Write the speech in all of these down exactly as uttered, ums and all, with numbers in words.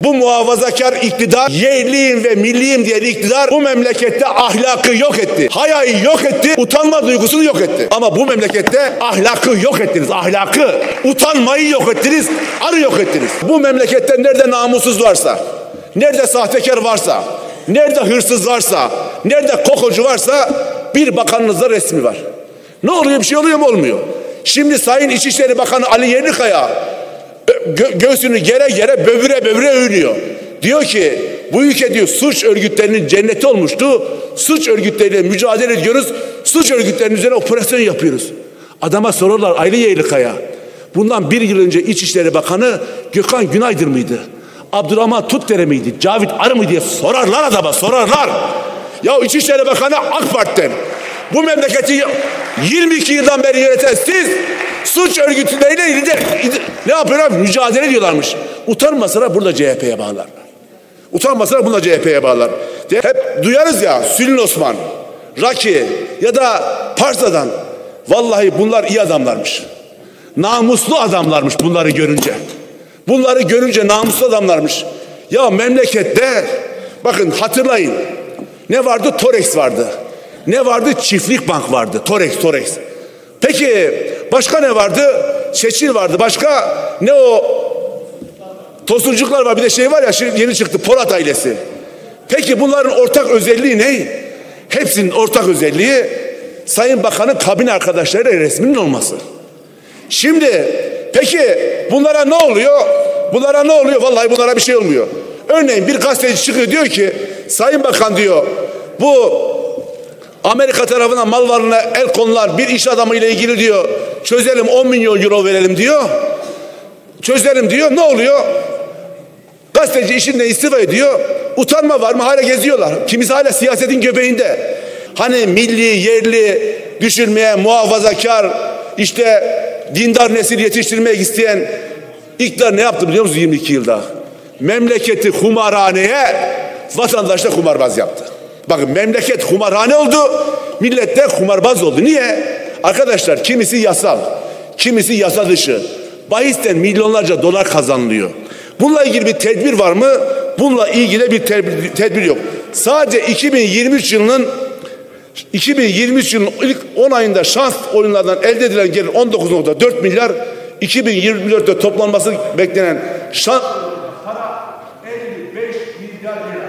Bu muhafazakar iktidar, yerliyim ve milliyim diyen iktidar bu memlekette ahlakı yok etti. Hayayı yok etti, utanma duygusunu yok etti. Ama bu memlekette ahlakı yok ettiniz, ahlakı. Utanmayı yok ettiniz, arı yok ettiniz. Bu memlekette nerede namussuz varsa, nerede sahtekar varsa, nerede hırsız varsa, nerede kokocu varsa bir bakanınızda resmi var. Ne oluyor, bir şey oluyor mu? Olmuyor. Şimdi Sayın İçişleri Bakanı Ali Yerlikaya gö göğsünü gere gere böbüre böbüre övünüyor. Diyor ki bu ülke diyor suç örgütlerinin cenneti olmuştu. Suç örgütleriyle mücadele ediyoruz. Suç örgütlerinin üzerine operasyon yapıyoruz. Adama sorarlar Ali Yerlikaya. Bundan bir yıl önce İçişleri Bakanı Gökhan Günaydın mıydı? Abdurrahman Tutdere miydi? Cavit Arı mı diye sorarlar adama, sorarlar. Ya İçişleri Bakanı AK Parti'den. Bu memleketi yirmi iki yıldan beri yöneten siz suç örgütleriyle lider, ne yapıyorlar? Mücadele ediyorlarmış. Utanmasalar burada C H P'ye bağlar. Utanmasalar burada C H P'ye bağlar. Hep duyarız ya Sülün Osman, Raki ya da Parsa'dan. Vallahi bunlar iyi adamlarmış. Namuslu adamlarmış bunları görünce. Bunları görünce namuslu adamlarmış. Ya memlekette bakın hatırlayın. Ne vardı? Torex vardı. Ne vardı? Çiftlik Bank vardı. Torex, Torex. Peki başka ne vardı? Seçil vardı. Başka ne o? Tosuncuklar var. Bir de şey var ya şimdi yeni çıktı. Polat ailesi. Peki bunların ortak özelliği ne? Hepsinin ortak özelliği Sayın Bakan'ın kabine arkadaşlarıyla resminin olması. Şimdi peki bunlara ne oluyor? Bunlara ne oluyor? Vallahi bunlara bir şey olmuyor. Örneğin bir gazeteci çıkıyor diyor ki Sayın Bakan diyor bu Amerika tarafından mal varlığına el konulan bir iş adamı ile ilgili diyor çözelim on milyon euro verelim diyor. Çözelim diyor. Ne oluyor? Gazeteci işinden istifa ediyor. Utanma var mı? Hala geziyorlar. Kimisi hala siyasetin göbeğinde. Hani milli, yerli düşürmeye, muhafazakar, işte dindar nesil yetiştirmek isteyen iktidar ne yaptı biliyor musunuz yirmi iki yılda? Memleketi kumarhaneye, vatandaş da kumarbaz yaptı. Bakın memleket kumarhane oldu, millet de kumarbaz oldu. Niye? Arkadaşlar kimisi yasal, kimisi yasa dışı. Bahisten milyonlarca dolar kazanılıyor. Bununla ilgili bir tedbir var mı? Bununla ilgili bir tedbir, tedbir yok. Sadece iki bin yirmi üç yılının iki bin yirmi üç yılının ilk on ayında şans oyunlardan elde edilen gelir on dokuz nokta dört milyar, iki bin yirmi dörtte toplanması beklenen şans para elli beş milyar lira.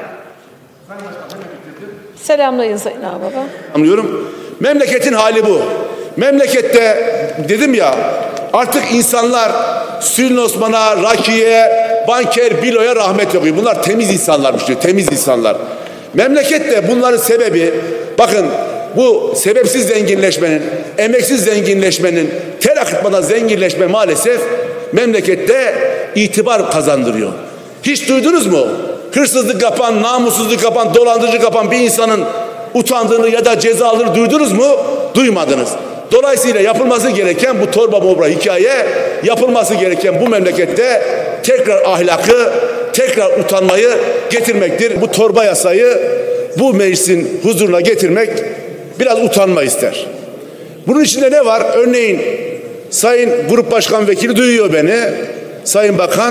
Selamlayın Sayın Ağababa. Anlıyorum. Memleketin hali bu. Memlekette dedim ya artık insanlar Sülün Osman'a, Raki'ye, Banker Bilo'ya rahmet okuyor. Bunlar temiz insanlarmış diyor. Temiz insanlar. Memlekette bunların sebebi bakın bu sebepsiz zenginleşmenin, emeksiz zenginleşmenin, ter akıtmadan zenginleşme maalesef memlekette itibar kazandırıyor. Hiç duydunuz mu? Hırsızlık yapan, namussuzluk yapan, dolandırıcı yapan bir insanın utandığını ya da cezalarını duydunuz mu? Duymadınız. Dolayısıyla yapılması gereken bu torba mobra hikaye, yapılması gereken bu memlekette tekrar ahlakı, tekrar utanmayı getirmektir. Bu torba yasayı bu meclisin huzuruna getirmek biraz utanma ister. Bunun içinde ne var? Örneğin Sayın Grup Başkan Vekili duyuyor beni. Sayın Bakan,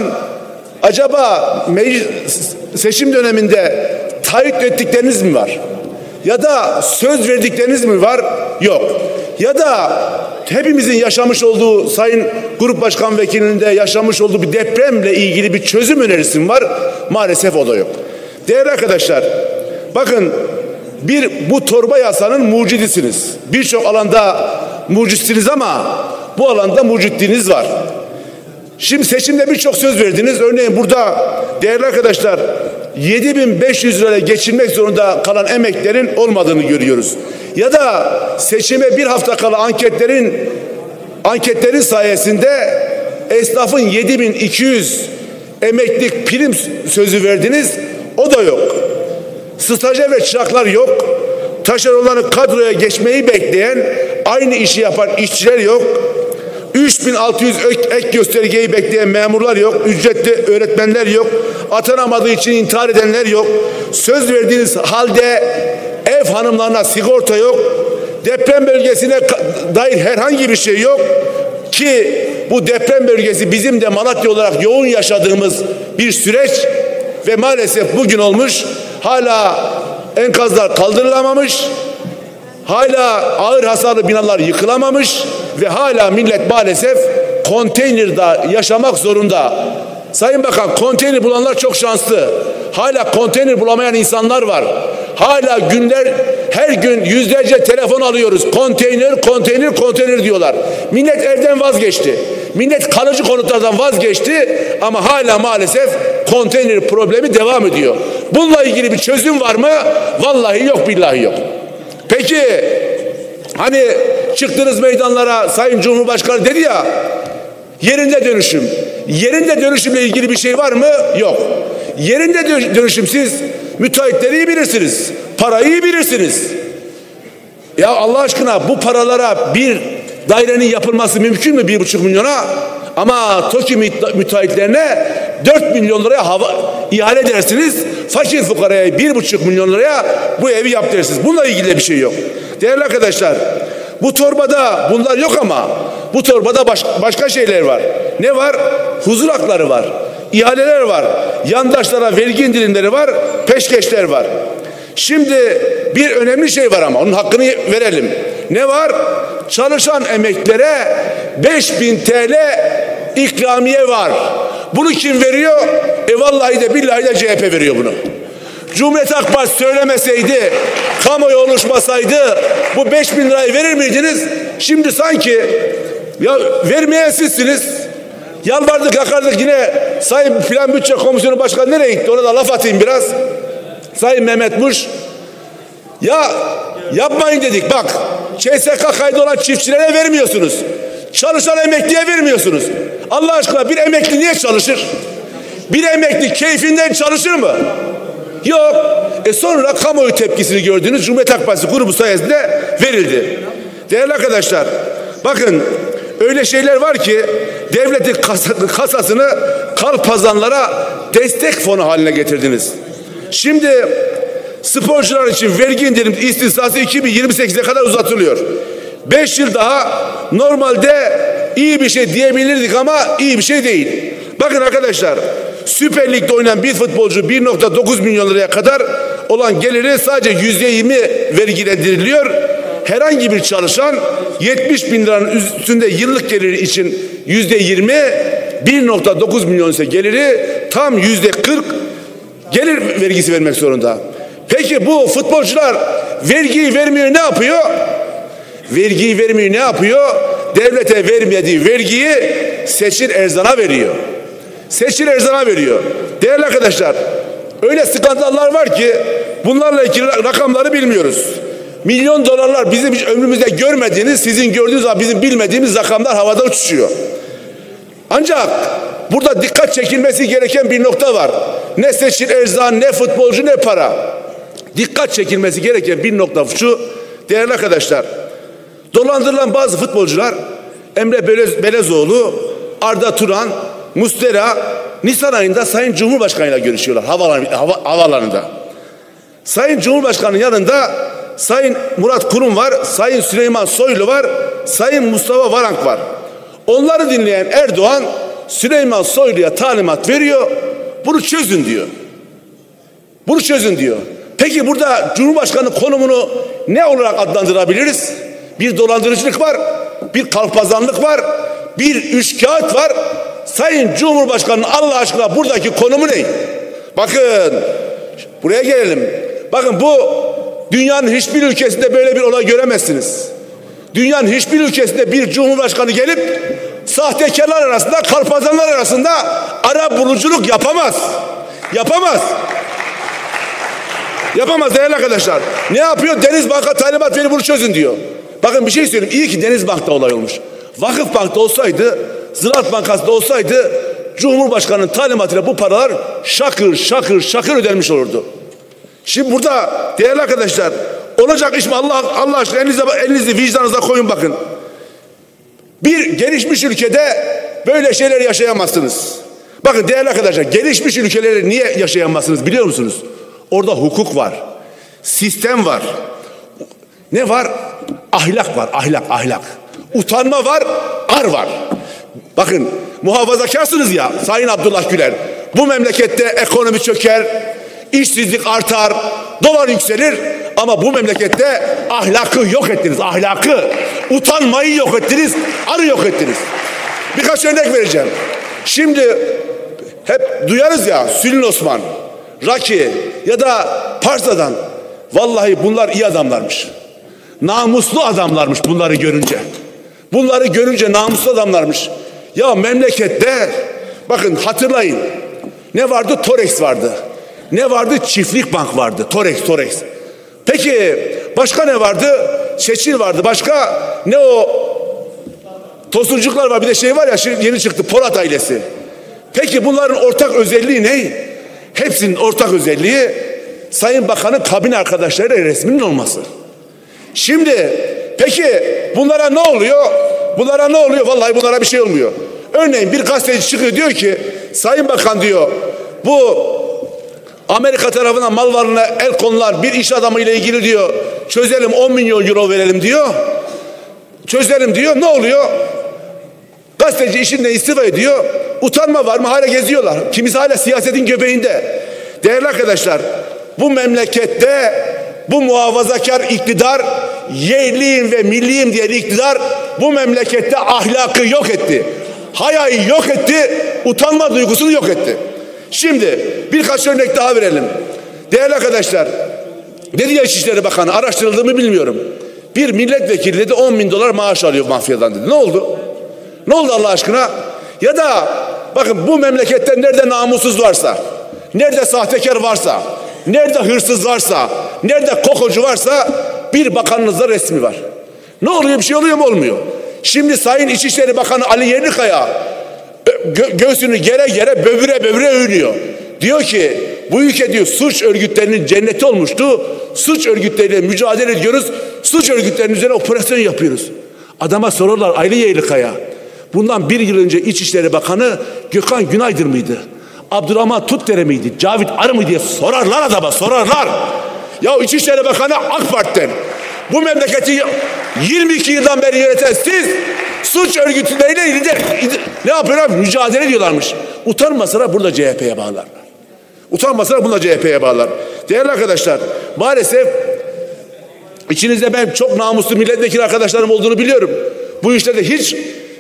acaba meclis seçim döneminde taahhüt ettikleriniz mi var? Ya da söz verdikleriniz mi var? Yok. Ya da hepimizin yaşamış olduğu Sayın Grup Başkan Vekilinin de yaşamış olduğu bir depremle ilgili bir çözüm önerisi mi var? Maalesef o da yok. Değerli arkadaşlar, bakın bir bu torba yasanın mucidisiniz. Birçok alanda mucitsiniz ama bu alanda mucitliğiniz var. Şimdi seçimde birçok söz verdiniz. Örneğin burada değerli arkadaşlar yedi bin beş yüz liraya geçinmek zorunda kalan emeklerin olmadığını görüyoruz. Ya da seçime bir hafta kala anketlerin anketlerin sayesinde esnafın yedi bin iki yüz emeklilik prim sözü verdiniz. O da yok. Stajyer ve çıraklar yok. Taşeronların kadroya geçmeyi bekleyen aynı işi yapan işçiler yok. üç bin altı yüz ek, ek göstergeyi bekleyen memurlar yok. Ücretli öğretmenler yok. Atanamadığı için intihar edenler yok. Söz verdiğiniz halde ev hanımlarına sigorta yok. Deprem bölgesine dair herhangi bir şey yok. Ki bu deprem bölgesi bizim de Malatya olarak yoğun yaşadığımız bir süreç. Ve maalesef bugün olmuş, hala enkazlar kaldırılamamış, hala ağır hasarlı binalar yıkılamamış ve hala millet maalesef konteynerde yaşamak zorunda. Sayın Bakan, konteyner bulanlar çok şanslı. Hala konteyner bulamayan insanlar var. Hala günler, her gün yüzlerce telefon alıyoruz. Konteyner, konteyner, konteyner diyorlar. Millet evden vazgeçti. Millet kalıcı konutlardan vazgeçti ama hala maalesef konteyner problemi devam ediyor. Bununla ilgili bir çözüm var mı? Vallahi yok, billahi yok. Peki hani çıktınız meydanlara, Sayın Cumhurbaşkanı dedi ya, yerinde dönüşüm. Yerinde dönüşümle ilgili bir şey var mı? Yok. Yerinde dönüşüm, siz müteahhitleri iyi bilirsiniz. Parayı iyi bilirsiniz. Ya Allah aşkına, bu paralara bir dairenin yapılması mümkün mü bir buçuk milyona? Ama TOKİ müteahhitlerine dört milyon liraya hava, ihale edersiniz. Fakir fukaraya bir buçuk milyon liraya bu evi yap dersiniz. Bununla ilgili de bir şey yok. Değerli arkadaşlar, bu torbada bunlar yok ama bu torbada baş, başka şeyler var. Ne var? Huzur hakları var. İhaleler var. Yandaşlara vergi indirimleri var. Peşkeşler var. Şimdi bir önemli şey var ama onun hakkını verelim. Ne var? Çalışan emeklilere beş bin T L ikramiye var. Bunu kim veriyor? E vallahi de billahi de C H P veriyor bunu. Cumhuriyet Halk Partisi söylemeseydi, kamuoyu oluşmasaydı bu beş bin lirayı verir miydiniz? Şimdi sanki ya vermeyen sizsiniz. Yalvardık, yakardık, yine Sayın Plan Bütçe Komisyonu Başkanı nereye gitti? Ona da laf atayım biraz. Sayın Mehmet Muş. Ya yapmayın dedik, bak. Ç S K kaydı olan çiftçilere vermiyorsunuz. Çalışan emekliye vermiyorsunuz. Allah aşkına, bir emekli niye çalışır? Bir emekli keyfinden çalışır mı? Yok. E sonra kamuoyu tepkisini gördüğünüz Cumhuriyet Halk Partisi grubu sayesinde verildi. Değerli arkadaşlar, bakın öyle şeyler var ki devletin kasasını kalpazanlara destek fonu haline getirdiniz. Şimdi sporcular için vergi indirim istisnası iki bin yirmi sekize kadar uzatılıyor. beş yıl daha normalde iyi bir şey diyebilirdik ama iyi bir şey değil. Bakın arkadaşlar, Süper Lig'de oynayan bir futbolcu bir nokta dokuz milyon liraya kadar olan geliri sadece yüzde yirmi vergilendiriliyor. Herhangi bir çalışan yetmiş bin liranın üstünde yıllık geliri için yüzde yirmi, bir nokta dokuz milyon ise geliri tam yüzde kırk gelir vergisi vermek zorunda. Peki bu futbolcular vergiyi vermiyor, ne yapıyor? Vergiyi vermiyor, ne yapıyor? Devlete vermediği vergiyi Seçil Erzan'a veriyor. Seçil Erzan'a veriyor. Değerli arkadaşlar, öyle skandallar var ki bunlarla ilgili rakamları bilmiyoruz. Milyon dolarlar bizim hiç ömrümüzde görmediğiniz, sizin gördüğünüz ama bizim bilmediğimiz rakamlar havada uçuşuyor. Ancak burada dikkat çekilmesi gereken bir nokta var. Ne Seçil Erzan, ne futbolcu, ne para. Dikkat çekilmesi gereken bir nokta şu, değerli arkadaşlar. Dolandırılan bazı futbolcular, Emre Belezoğlu, Arda Turan, Muslera, Nisan ayında Sayın Cumhurbaşkanı'yla görüşüyorlar havalarında. Hava, havalarında. Sayın Cumhurbaşkanı'nın yanında Sayın Murat Kurum var, Sayın Süleyman Soylu var, Sayın Mustafa Varank var. Onları dinleyen Erdoğan, Süleyman Soylu'ya talimat veriyor, bunu çözün diyor. Bunu çözün diyor. Peki burada Cumhurbaşkanı konumunu ne olarak adlandırabiliriz? Bir dolandırıcılık var, bir kalpazanlık var, bir üçkağıt var. Sayın Cumhurbaşkanı'nın Allah aşkına buradaki konumu ne? Bakın, buraya gelelim. Bakın, bu dünyanın hiçbir ülkesinde böyle bir olay göremezsiniz. Dünyanın hiçbir ülkesinde bir cumhurbaşkanı gelip sahtekarlar arasında, kalpazanlar arasında ara buluculuk yapamaz. Yapamaz. Yapamaz değerli arkadaşlar. Ne yapıyor? Denizbank'a talimat verip bunu çözün diyor. Bakın bir şey söyleyeyim. İyi ki Denizbank'ta olay olmuş. Vakıfbank'ta olsaydı, Ziraat Bankası'nda olsaydı Cumhurbaşkanı'nın talimatıyla bu paralar şakır şakır şakır ödenmiş olurdu. Şimdi burada değerli arkadaşlar, olacak iş mi? Allah, Allah aşkına elinizi, elinizi vicdanınıza koyun bakın. Bir gelişmiş ülkede böyle şeyler yaşayamazsınız. Bakın değerli arkadaşlar, gelişmiş ülkeleri niye yaşayamazsınız biliyor musunuz? Orada hukuk var. Sistem var. Ne var? Ahlak var. Ahlak, ahlak. Utanma var, ar var. Bakın, muhafazakarsınız ya Sayın Abdullah Güler. bu memlekette ekonomi çöker, işsizlik artar, dolar yükselir ama bu memlekette ahlakı yok ettiniz, ahlakı. Utanmayı yok ettiniz, arı yok ettiniz. Birkaç örnek vereceğim. Şimdi hep duyarız ya, Sülün Osman, Raki ya da Parsa'dan. Vallahi bunlar iyi adamlarmış. Namuslu adamlarmış bunları görünce. Bunları görünce namuslu adamlarmış. Ya memlekette bakın hatırlayın. Ne vardı? Torex vardı. Ne vardı? Çiftlik Bank vardı. Torex, Torex. Peki başka ne vardı? Seçil vardı. Başka ne o? Tosuncuklar var. Bir de şey var ya, şimdi yeni çıktı, Polat ailesi. Peki bunların ortak özelliği ne? Hepsinin ortak özelliği Sayın Bakan'ın kabine arkadaşlarıyla resminin olması. Şimdi peki bunlara ne oluyor? Bunlara ne oluyor? Vallahi bunlara bir şey olmuyor. Örneğin bir gazeteci çıkıyor, diyor ki Sayın Bakan diyor, bu Amerika tarafından mal varlığına el konulan bir iş adamı ile ilgili diyor, çözelim, on milyon euro verelim diyor. Çözelim diyor. Ne oluyor? Gazeteci işinden istifa ediyor. Utanma var mı? Hala geziyorlar. Kimisi hala siyasetin göbeğinde. Değerli arkadaşlar, bu memlekette bu muhafazakar iktidar, yerliyim ve milliyim diye iktidar bu memlekette ahlakı yok etti. Hayayı yok etti. Utanma duygusunu yok etti. Şimdi birkaç örnek daha verelim. Değerli arkadaşlar, dedi ya İçişleri Bakanı, araştırıldığımı bilmiyorum. Bir milletvekili dedi on bin dolar maaş alıyor mafyadan dedi. Ne oldu? Ne oldu Allah aşkına? Ya da bakın, bu memlekette nerede namussuz varsa, nerede sahtekar varsa, nerede hırsız varsa, nerede kokocu varsa bir bakanınızda resmi var. Ne oluyor? Bir şey oluyor mu? Olmuyor. Şimdi Sayın İçişleri Bakanı Ali Yerlikaya gö göğsünü gere gere böbüre böbüre övünüyor. Diyor ki bu ülke diyor suç örgütlerinin cenneti olmuştu. Suç örgütleriyle mücadele ediyoruz. Suç örgütlerinin üzerine operasyon yapıyoruz. Adama sorarlar, Ali Yerlikaya, bundan bir yıl önce İçişleri Bakanı Gökhan Günaydın mıydı? Abdurrahman Tutdere miydi? Cavit Arı mı diye sorarlar adama, sorarlar. Ya İçişleri Bakanı AK Parti'den, bu memleketi yirmi iki yıldan beri yöneten siz suç örgütleriyle lider, ne yapıyorlar? Mücadele ediyorlarmış. Utanmasalar burada C H P'ye bağlarlar. Utanmasalar burada C H P'ye bağlar. Değerli arkadaşlar, maalesef içinizde ben çok namuslu milletvekili arkadaşlarım olduğunu biliyorum. Bu işlerde hiç,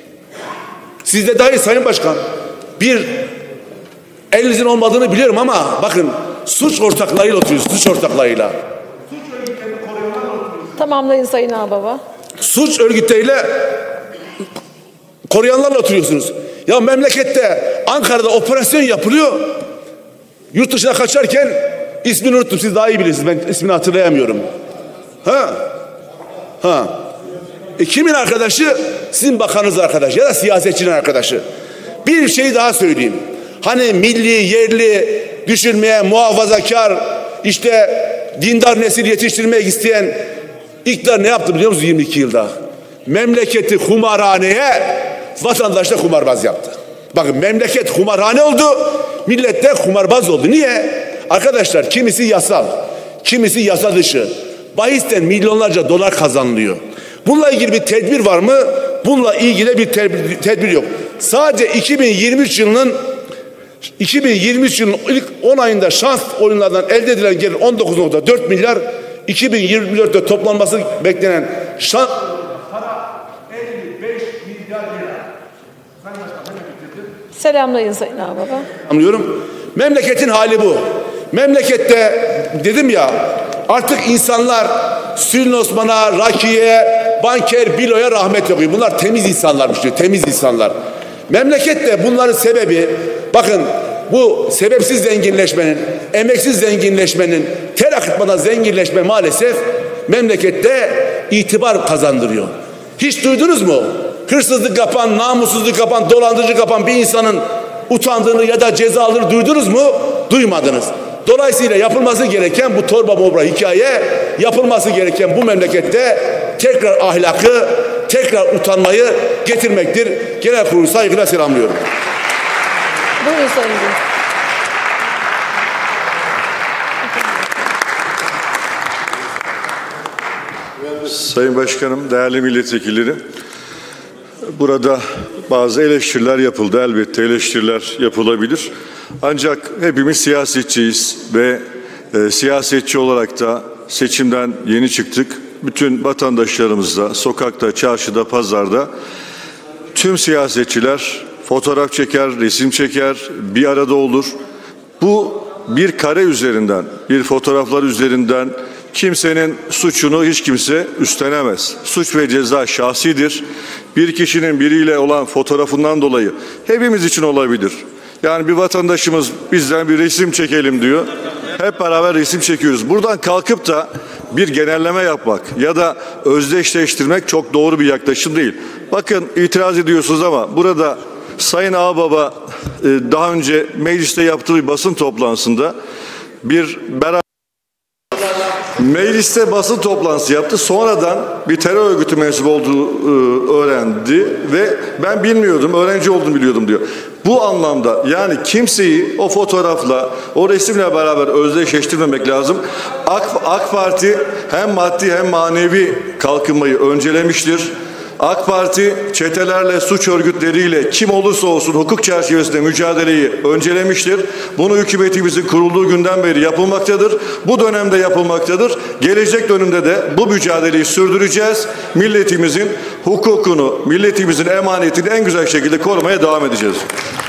sizde dahi Sayın Başkan, bir elinizin olmadığını biliyorum ama bakın, suç ortaklarıyla oturuyorsunuz, suç ortaklarıyla. Tamamlayın Sayın Ağbaba. Suç örgütleriyle koruyanlarla oturuyorsunuz. Ya memlekette, Ankara'da operasyon yapılıyor. Yurt dışına kaçarken ismini unuttum. Siz daha iyi bilirsiniz. Ben ismini hatırlayamıyorum. Ha? Ha. E kimin arkadaşı? Sizin bakanınız arkadaşı ya da siyasetçinin arkadaşı. Bir şey daha söyleyeyim. Hani milli, yerli düşünmeye, muhafazakar, işte dindar nesil yetiştirmek isteyen iktidar ne yaptı biliyor musunuz yirmi iki yılda? Memleketi kumarhaneye, vatandaş da kumarbaz yaptı. Bakın, memleket kumarhane oldu, millet de kumarbaz oldu. Niye? Arkadaşlar, kimisi yasal, kimisi yasa dışı. Bahisten milyonlarca dolar kazanılıyor. Bununla ilgili bir tedbir var mı? Bununla ilgili bir tedbir, tedbir yok. Sadece iki bin yirmi üç yılının iki bin yirmi üç yılının ilk on ayında şans oyunlardan elde edilen gelir on dokuz nokta dört milyar, iki bin yirmi dörtte toplanması beklenen şans para elli beş milyar lira. Selamlayın Sayın Ağbaba. Anlıyorum. Memleketin hali bu. Memlekette dedim ya, artık insanlar Sülün Osman'a, Raki'ye, Banker Bilo'ya rahmet okuyor. Bunlar temiz insanlarmış diyor. Temiz insanlar. Memlekette bunların sebebi, bakın, bu sebepsiz zenginleşmenin, emeksiz zenginleşmenin, ter akıtmadan zenginleşme maalesef memlekette itibar kazandırıyor. Hiç duydunuz mu? Hırsızlık yapan, namussuzluk yapan, dolandırıcılık yapan bir insanın utandığını ya da cezalarını duydunuz mu? Duymadınız. Dolayısıyla yapılması gereken bu torba mobra hikaye, yapılması gereken bu memlekette tekrar ahlakı, tekrar utanmayı getirmektir. Genel kurulu saygıyla selamlıyorum. Buyurun Sayın Bey. Sayın Başkanım, değerli milletvekilleri, burada bazı eleştiriler yapıldı. Elbette eleştiriler yapılabilir. Ancak hepimiz siyasetçiyiz ve e, siyasetçi olarak da seçimden yeni çıktık. Bütün vatandaşlarımız da sokakta, çarşıda, pazarda tüm siyasetçiler fotoğraf çeker, resim çeker, bir arada olur. Bu bir kare üzerinden, bir fotoğraflar üzerinden kimsenin suçunu hiç kimse üstlenemez. Suç ve ceza şahsidir. Bir kişinin biriyle olan fotoğrafından dolayı hepimiz için olabilir. Yani bir vatandaşımız bizden bir resim çekelim diyor. Hep beraber resim çekiyoruz. Buradan kalkıp da bir genelleme yapmak ya da özdeşleştirmek çok doğru bir yaklaşım değil. Bakın itiraz ediyorsunuz ama burada Sayın Ağbaba daha önce mecliste yaptığı bir basın toplantısında bir beraber mecliste basın toplantısı yaptı. Sonradan bir terör örgütü mensubu olduğu öğrendi ve ben bilmiyordum, öğrenci olduğunu biliyordum diyor. Bu anlamda yani kimseyi o fotoğrafla, o resimle beraber özdeşleştirmemek lazım. AK, AK Parti hem maddi hem manevi kalkınmayı öncelemiştir. AK Parti çetelerle, suç örgütleriyle kim olursa olsun hukuk çerçevesinde mücadeleyi öncelemiştir. Bunu hükümetimizin kurulduğu günden beri yapılmaktadır. Bu dönemde yapılmaktadır. Gelecek dönemde de bu mücadeleyi sürdüreceğiz. Milletimizin hukukunu, milletimizin emanetini en güzel şekilde korumaya devam edeceğiz.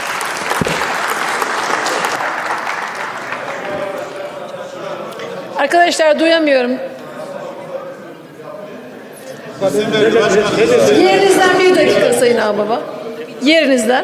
Arkadaşlar duyamıyorum. Yerinizden bir dakika Sayın Ağbaba. Yerinizden.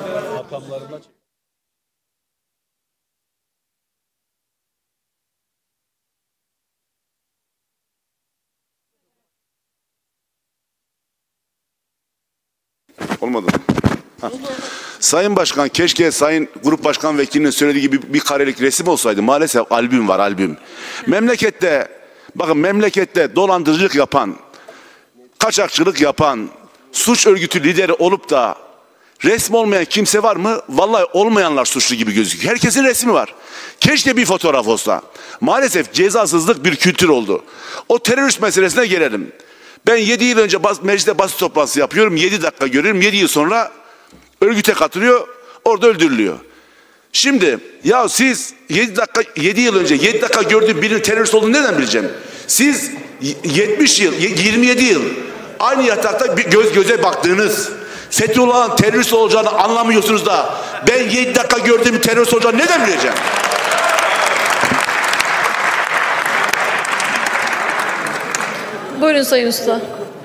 Olmadı mı? Ha. Sayın Başkan, keşke Sayın Grup Başkan Vekilinin söylediği gibi bir karelik resim olsaydı. Maalesef albüm var, albüm. Memlekette, bakın memlekette dolandırıcılık yapan, kaçakçılık yapan, suç örgütü lideri olup da resmi olmayan kimse var mı? Vallahi olmayanlar suçlu gibi gözüküyor. Herkesin resmi var. Keşke bir fotoğraf olsa. Maalesef cezasızlık bir kültür oldu. O terörist meselesine gelelim. Ben yedi yıl önce bas, mecliste basın toplantısı yapıyorum. yedi dakika görüyorum. yedi yıl sonra örgüte katılıyor. Orada öldürülüyor. Şimdi ya siz yedi dakika, yedi yıl önce yedi dakika gördüğüm birinin terörist olduğunu neden bileceğim? Siz yetmiş yıl, yirmi yedi yıl aynı yatakta bir göz göze baktığınız Fethullah'ın terörist olacağını anlamıyorsunuz da ben yedi dakika gördüğüm terörist olacağını neden bileceğim? Buyurun Sayın Usta.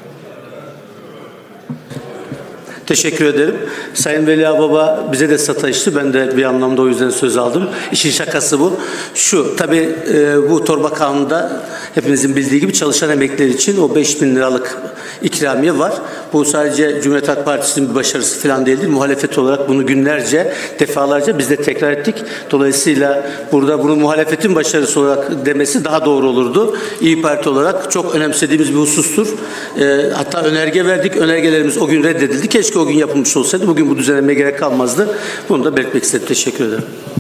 Teşekkür ederim. Sayın Veli Ağbaba bize de sataştı. Ben de bir anlamda o yüzden söz aldım. İşin şakası bu. Şu, tabii e, bu torba kanunda hepinizin bildiği gibi çalışan emekliler için o beş bin liralık ikramiye var. Bu sadece Cumhuriyet Halk Partisi'nin bir başarısı falan değildir. Muhalefet olarak bunu günlerce, defalarca biz de tekrar ettik. Dolayısıyla burada bunu muhalefetin başarısı olarak demesi daha doğru olurdu. İYİ Parti olarak çok önemsediğimiz bir husustur. E, hatta önerge verdik. Önergelerimiz o gün reddedildi. Keşke o gün yapılmış olsaydı bugün bu düzenlemeye gerek kalmazdı. Bunu da belirtmek istedim. Teşekkür ederim.